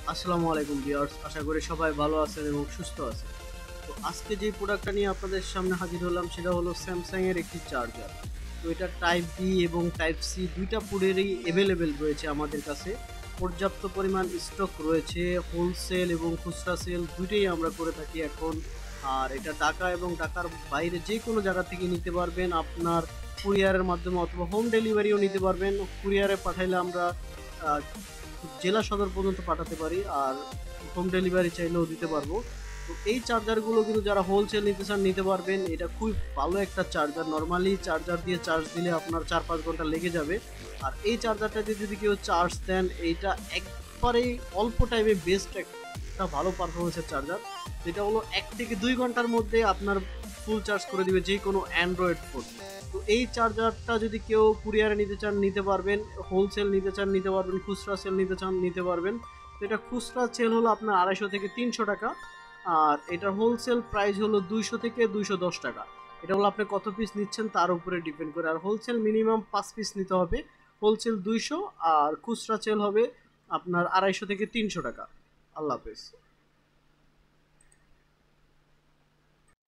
আসসালামু আলাইকুম ভিউয়ার্স, আশা করি সবাই ভালো আছেন এবং সুস্থ আছেন। তো আজকে যে প্রোডাক্টটা নিয়ে আপনাদের সামনে হাজির হলাম সেটা হলো স্যামসাং এর একটি চার্জার। তো এটা টাইপ বি এবং টাইপ সি দুইটা পোর্টেরই অ্যাভেলেবেল রয়েছে আমাদের কাছে। পর্যাপ্ত পরিমাণ স্টক রয়েছে, হোলসেল এবং খুচরা সেল দুইটাই আমরা করে থাকি এখন। আর এটা ঢাকা এবং ঢাকার বাইরে যে কোনো জায়গা থেকে নিতে পারবেন, আপনার কুরিয়ারের মাধ্যমে অথবা হোম ডেলিভারিও নিতে পারবেন। কুরিয়ারে পাঠাইলে আমরা আহ, জেলা সদর পর্যন্ত পাঠাতে পারি, আর হোম ডেলিভারি চাইলেও দিতে পারবো। তো এই চার্জারগুলো কিন্তু যারা হোলসেল নিতে চান নিতে পারবেন। এটা খুব ভালো একটা চার্জার। নর্মালি চার্জার দিয়ে চার্জ দিলে আপনার 4-5 ঘন্টা লেগে যাবে। আর এই চার্জারটাতে যদি কেউ চার্জ দেন, এইটা একবারেই অল্প টাইমে বেস্ট একটা ভালো পারফরমেন্সের চার্জার। যেটা হলো 1 থেকে 2 ঘন্টার মধ্যে আপনার ফুল চার্জ করে দিবে যে কোনো অ্যান্ড্রয়েড ফোন। তো এই চার্জারটা যদি কেউ কুরিয়ারে নিতে চান নিতে পারবেন, হোলসেল নিতে চান নিতে পারবেন, খুচরা সেল নিতে চান নিতে পারবেন। তো এটা খুচরা সেল হলো আপনার 250 থেকে 300 টাকা, আর এটার হোলসেল প্রাইস হলো 200 থেকে 210 টাকা। এটা হলো আপনি কত পিস নিচ্ছেন তার উপরে ডিপেন্ড করে। আর হোলসেল মিনিমাম 5 পিস নিতে হবে, হোলসেল 200, আর খুচরা সেল হবে আপনার 250 থেকে 300 টাকা। আল্লাহ হাফেজ।